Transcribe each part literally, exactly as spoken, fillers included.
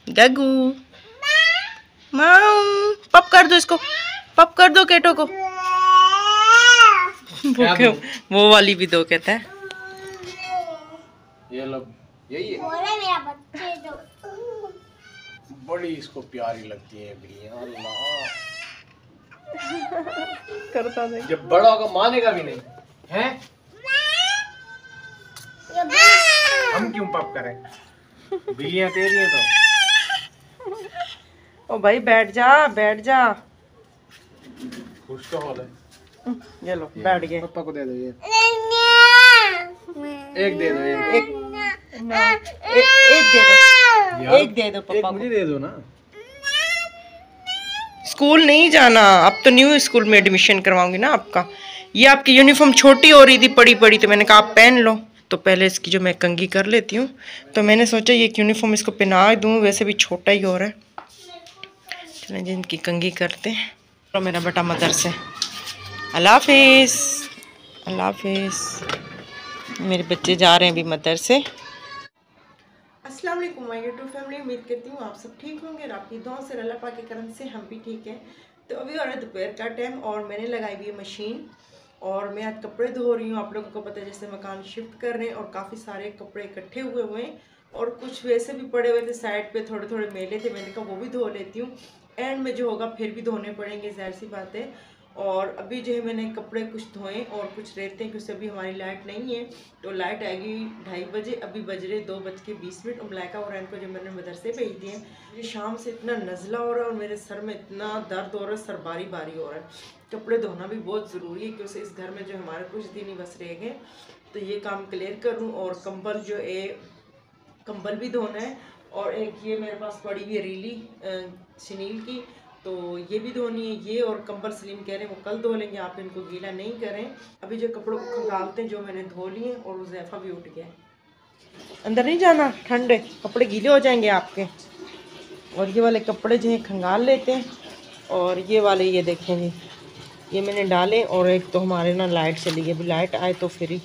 गगू माऊ पप कर दो इसको, पप कर दो केटो को। वो क्यों, वो वाली भी दो कहता है। ये लो, यही है। मेरा बच्चे दो। बड़ी इसको प्यारी लगती है बिल्लियां। अल्लाह करता नहीं, जब बड़ा होगा मानेगा भी नहीं है। हम क्यों पप करें, बिल्लियां तेरी हैं तो। ओ भाई बैठ जा, बैठ जा। खुश तो हो ले। ये लो बैठ गए। पापा को दे दो ये। एक दे दो, एक एक ना, ए, एक दे दो, एक दे दो पापा मुझे दे दो ना। स्कूल नहीं जाना, अब तो न्यू स्कूल में एडमिशन करवाऊंगी ना आपका। ये आपकी यूनिफॉर्म छोटी हो रही थी पड़ी पड़ी, तो मैंने कहा आप पहन लो। तो पहले इसकी जो मैं कंघी कर लेती हूँ, तो मैंने सोचा ये यूनिफॉर्म इसको पहना दूँ, वैसे भी छोटा ही हो रहा है। चलें जी इनकी कंघी करते हैं। तो मेरा बेटा मदरसे, अल्लाह हाफिज़, अल्लाह हाफिज़। मेरे बच्चे जा रहे हैं अभी मदरसे। अस्सलाम वालेकुम माय यूट्यूब फैमिली, उम्मीद करती हूँ आप सब ठीक होंगे और आपकी दुआओं से अल्लाह पाक के करम से हम भी ठीक हैं। तो अभी हो रहा है दोपहर का टाइम और मैंने लगाई हुई है मशीन और मैं आज कपड़े धो रही हूँ। आप लोगों को पता है जैसे मकान शिफ्ट कर रहे हैं और काफ़ी सारे कपड़े इकट्ठे हुए हुए हैं और कुछ वैसे भी पड़े हुए थे साइड पे, थोड़े थोड़े मेले थे। मैंने कहा वो भी धो लेती हूँ, एंड में जो होगा फिर भी धोने पड़ेंगे, जाहिर सी बात है। और अभी जो है मैंने कपड़े कुछ धोए और कुछ रहते हैं क्योंकि अभी हमारी लाइट नहीं है। तो लाइट आएगी ढाई बजे, अभी बज रहे दो बज के बीस मिनट और मलाइका और इनको जो मैंने मदरसे भेज दिए। मुझे शाम से इतना नज़ला हो रहा है और मेरे सर में इतना दर्द हो रहा है, सर बारी बारी हो रहा है। कपड़े धोना भी बहुत ज़रूरी है क्योंकि इस घर में जो हमारे कुछ दिन ही बस रह गए, तो ये काम क्लियर करूँ। और कंबल जो है, कंबल भी धोना है। और एक ये मेरे पास पड़ी हुई है रीली शनील की, तो ये भी धोनी है। ये और कंबल सलीम कह रहे हैं वो कल धो लेंगे, आप इनको गीला नहीं करें। अभी जो कपड़ों को खंगालते हैं जो मैंने धो लिए और उज़ैफ़ा भी उठ गया। अंदर नहीं जाना, ठंडे कपड़े गीले हो जाएंगे आपके। और ये वाले कपड़े जो है खंगाल लेते हैं। और ये वाले ये देखें जी, ये मैंने डाले। और एक तो हमारे ना लाइट चली गई, अभी लाइट आए तो फिर ही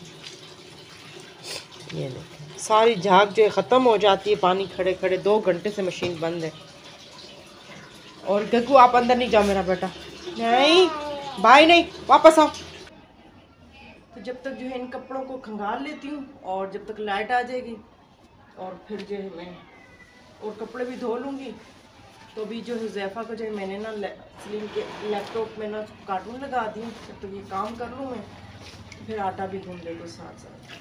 ये देखें सारी झाग जो है ख़त्म हो जाती है पानी खड़े खड़े। दो घंटे से मशीन बंद है। और गग्गू आप अंदर नहीं जाओ मेरा बेटा, नहीं भाई नहीं, वापस आओ। तो जब तक जो है इन कपड़ों को खंगाल लेती हूँ और जब तक लाइट आ जाएगी और फिर जो है मैं और कपड़े भी धो लूँगी। तो अभी जो है ज़ैफ़ा को जो है मैंने ना सलीम के लैपटॉप में ना कार्टून लगा दी। जब तक ये काम कर लूँ मैं, फिर आटा भी गूंद ले लूँ साथ साथ।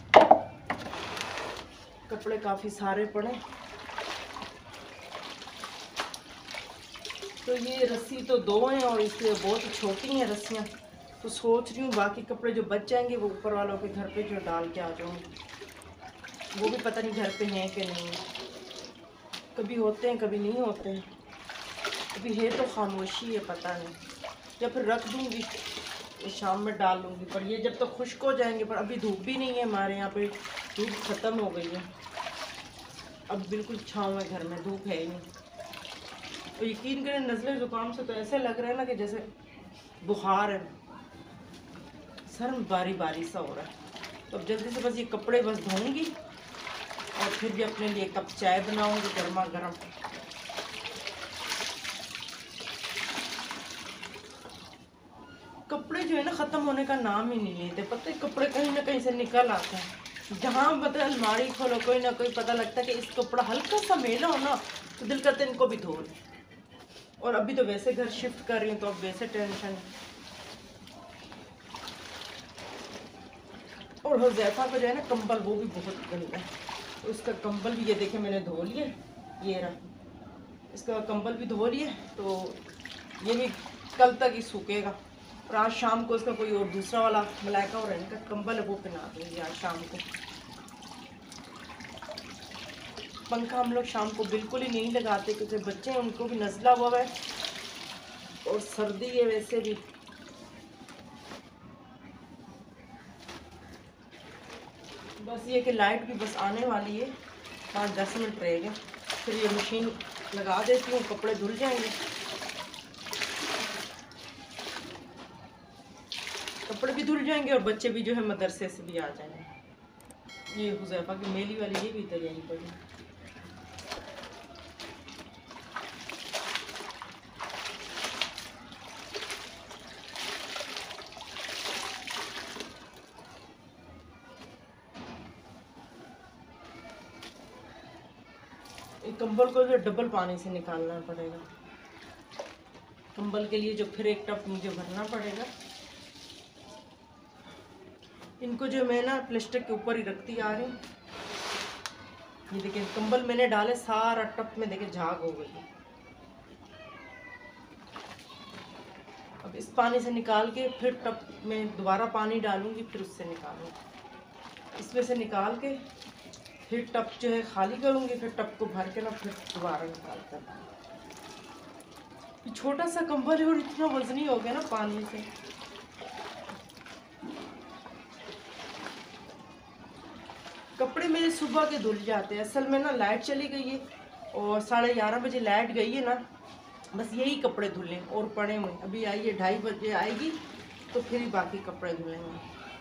कपड़े काफ़ी सारे पड़े, तो ये रस्सी तो दो हैं और इसलिए बहुत छोटी हैं रस्सियाँ। तो सोच रही हूँ बाकी कपड़े जो बच जाएंगे वो ऊपर वालों के घर पे जो डाल के आ जाऊँगी। वो भी पता नहीं घर पे हैं कि नहीं, कभी होते हैं कभी नहीं होते हैं। अभी है तो खामोशी है, पता नहीं, या फिर रख दूँगी शाम में डाल लूँगी। पर ये जब तक तो खुश्क हो जाएंगे। पर अभी धूप भी नहीं है हमारे यहाँ पे, धूप ख़त्म हो गई है। अब बिल्कुल छाँव है घर में, धूप है ही नहीं। तो यकीन करें नज़ले ज़ुकाम से तो ऐसे लग रहा है ना कि जैसे बुखार है, सर में बारी बारी सा हो रहा है। तो अब जल्दी से बस ये कपड़े बस धोऊंगी और फिर भी अपने लिए कप चाय बनाऊंगी गर्मा गर्म। कपड़े जो है ना ख़त्म होने का नाम ही नहीं लेते। पता है कपड़े कहीं ना कहीं से निकल आते हैं। जहाँ मतलब अलमारी खोलो कोई ना कोई पता लगता है कि इस कपड़ा हल्का सा मेला हो ना तो दिल करते इनको भी धो लें। और अभी तो वैसे घर शिफ्ट कर रही हूँ तो अब वैसे टेंशन है। और हुज़ैफ़ा को जो है ना कंबल वो भी बहुत गंदा है, तो उसका कंबल भी ये देखे मैंने धो लिए, ये रहा, इसका कंबल भी धो लिए। तो ये भी कल तक ही सूखेगा और आज शाम को इसका कोई और दूसरा वाला मलाइका और इनका कंबल है वो पहना दूँगी आज शाम को। पंखा हम लोग शाम को बिल्कुल ही नहीं लगाते क्योंकि बच्चे हैं, उनको भी नज़ला हुआ है और सर्दी है वैसे भी। बस ये कि लाइट भी बस आने वाली है, पाँच दस मिनट रह गए, फिर ये मशीन लगा देती हूँ, कपड़े धुल जाएंगे। कपड़े भी धुल जाएंगे और बच्चे भी जो है मदरसे से भी आ जाएंगे। ये हुज़ैफ़ा की मेली वाली ये भी इधर यहीं पड़ी। ये कंबल को जो डबल पानी से निकालना पड़ेगा। कंबल के लिए जो फिर एक टप मुझे भरना पड़ेगा। इनको जो मैं ना प्लास्टिक के ऊपर ही रखती आ रही हूँ। ये देखिए कंबल मैंने डाले, सारा टप में देखिए झाग हो गई। अब इस पानी से निकाल के फिर टप में दोबारा पानी डालूंगी, फिर उससे निकालूंगी। इसमें से निकाल के फिर टप जो है खाली करूंगी, फिर टप को भर के ना फिर दोबारा निकाल कर। छोटा सा कंबल है और इतना वजनी हो गया ना पानी से। कपड़े मेरे सुबह के धुल जाते हैं। असल में ना लाइट चली गई है और साढ़े ग्यारह बजे लाइट गई है ना, बस यही कपड़े धुले और पड़े हुए। अभी आइए ढाई बजे आएगी तो फिर ही बाकी कपड़े धुलेंगे।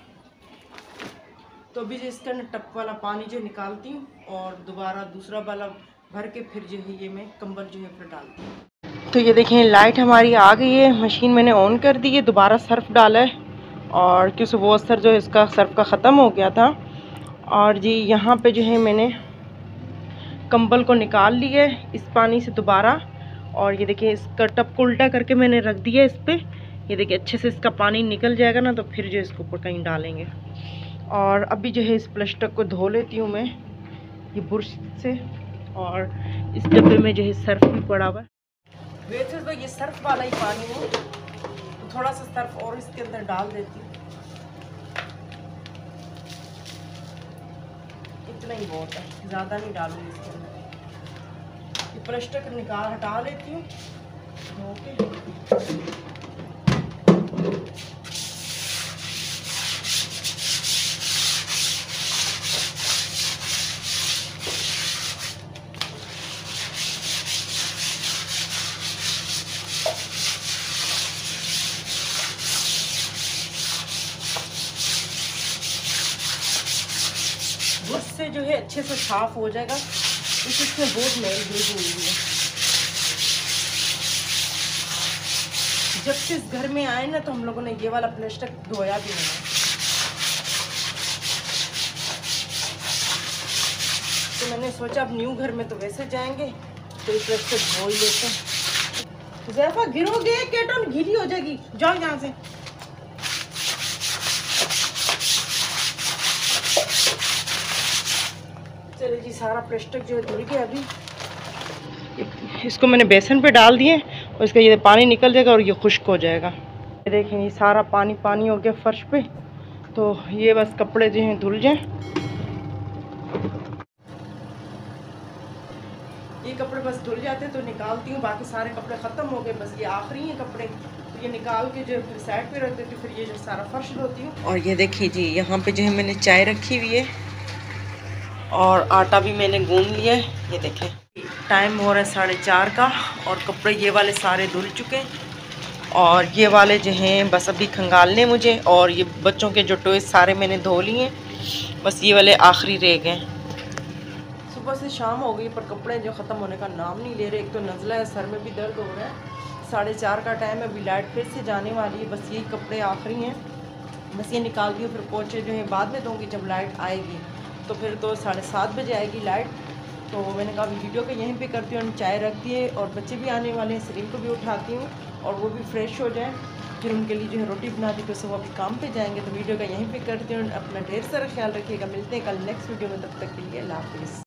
तो अभी जो इसका ना टप वाला पानी जो निकालती हूँ और दोबारा दूसरा वाला भर के फिर जो है ये मैं कंबल जो है फिर डालती हूँ। तो ये देखें लाइट हमारी आ गई है। मशीन मैंने ऑन कर दी है, दोबारा सर्फ डाला है और क्योंकि वो असर जो है इसका सर्फ का ख़त्म हो गया था। और जी यहाँ पे जो है मैंने कंबल को निकाल लिया है इस पानी से दोबारा। और ये देखिए इसका टप को उल्टा करके मैंने रख दिया इस पर। ये देखिए अच्छे से इसका पानी निकल जाएगा ना, तो फिर जो इसको ऊपर कहीं डालेंगे। और अभी जो है इस प्लास्टिक को धो लेती हूँ मैं ये ब्रश से। और इस डब्बे में जो है सर्फ भी पड़ा हुआ है। वैसे तो ये सर्फ वाला ही पानी है, तो थोड़ा सा सर्फ और इसके अंदर डाल देती हूँ। इतना ही बहुत है, ज़्यादा नहीं डालूंगी इसके अंदर। ये प्लास्टिक निकाल हटा लेती हूँ ओके। उससे जो है अच्छे से साफ हो जाएगा, क्योंकि इसमें बहुत मैल हुई हुई है। जब से इस घर में आए ना तो हम लोगों ने ये वाला प्लास्टिक धोया भी नहीं। तो मैंने सोचा अब न्यू घर में तो वैसे जाएंगे तो ये प्लास्टिक धो ही लेते हैं। ज़ैफा गिरोगे केटन गीली हो जाएगी, जाओ यहाँ से। चलिए जी सारा प्लास्टिक जो है धुल गया। अभी इसको मैंने बेसन पे डाल दिए और इसका ये पानी निकल जाएगा और ये खुश्क हो जाएगा। ये देखें ये सारा पानी पानी हो गया फर्श पे। तो ये बस कपड़े जो हैं धुल जाएं। ये कपड़े बस धुल जाते हैं तो निकालती हूँ। बाकी सारे कपड़े ख़त्म हो गए, बस ये आखिरी हैं कपड़े। तो ये निकाल के जो फिर साइड पे रख देती हूँ। फिर ये जो सारा फर्श धोती हूँ। और ये देखिए जी यहाँ पे जो है मैंने चाय रखी हुई है और आटा भी मैंने गूंद लिया है। ये देखें टाइम हो रहा है साढ़े चार का और कपड़े ये वाले सारे धुल चुके हैं और ये वाले जो हैं बस अभी खंगालने मुझे। और ये बच्चों के जो टॉयज सारे मैंने धो लिए हैं, बस ये वाले आखिरी रह गए। सुबह से शाम हो गई पर कपड़े जो ख़त्म होने का नाम नहीं ले रहे। एक तो नज़ला है, सर में भी दर्द हो रहा है। साढ़े चार का टाइम है, अभी लाइट फिर से जाने वाली है। बस यही कपड़े आखिरी हैं, बस ये निकालती हूँ। फिर पोछे जो है बाद में दूँगी जब लाइट आएगी। तो फिर तो साढ़े सात बजे आएगी लाइट। तो मैंने कहा वीडियो को यहीं पे करती हूँ। चाय रख दिए और बच्चे भी आने वाले हैं, सलीम को भी उठाती हूँ और वो भी फ्रेश हो जाए। फिर उनके लिए जो है रोटी बना दी, तो वो अभी काम पे जाएंगे। तो वीडियो का यहीं पे करती हूँ। अपना ढेर सारा ख्याल रखिएगा। मिलते हैं कल नेक्स्ट वीडियो में, तब तक के लिए अल्लाह हाफिज़।